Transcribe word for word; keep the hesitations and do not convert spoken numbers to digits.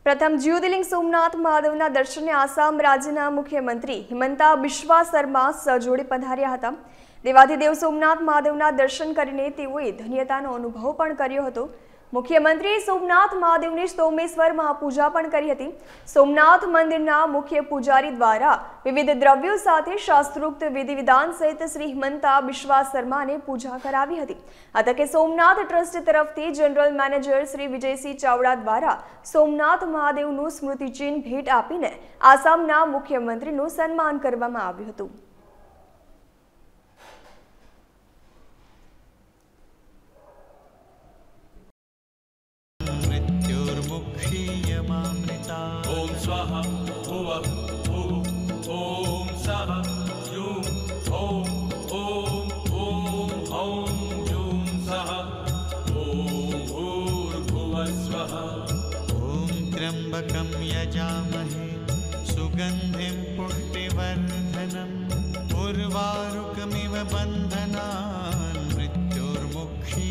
प्रथम ज्योतिर्लिंग सोमनाथ महादेवના દર્શને આસામ રાજ્યના મુખ્યમંત્રી હિમંતા બિસ્વા શર્મા સહજોડે પધાર્યા હતા। દેવાધિદેવ સોમનાથ મહાદેવના દર્શન કરીને તેઓએ ધન્યતાનો અનુભવ પણ કર્યો હતો। મુખ્યમંત્રીએ સોમનાથ મહાદેવની સોમેશ્વર મહાપૂજા પણ કરી હતી। સોમનાથ મંદિરના મુખ્ય પૂજારી દ્વારા વિવિધ દ્રવ્યો સાથે શાસ્ત્રોક્ત વિધિ વિધાન સહિત શ્રી હિમંતા બિસ્વા શર્માને પૂજા કરાવી હતી। આ તકે સોમનાથ ટ્રસ્ટ તરફથી જનરલ મેનેજર શ્રી વિજયસિંહ ચાવડા દ્વારા સોમનાથ મહાદેવનું સ્મૃતિચિહ્ન ભેટ આપીને આસામના મુખ્યમંત્રીનું સન્માન કરવામાં આવ્યું હતું। ओम स्वाहा भुवः भुः ओम सः ह्यूं ॐ ओम ओम ॐ ह्यूं सः ओम भूर्भुवः स्वः। ओम त्र्यंबकं यजामहे सुगंधिं पुष्टिवर्धनम् उर्वारुकमिव बन्धनात्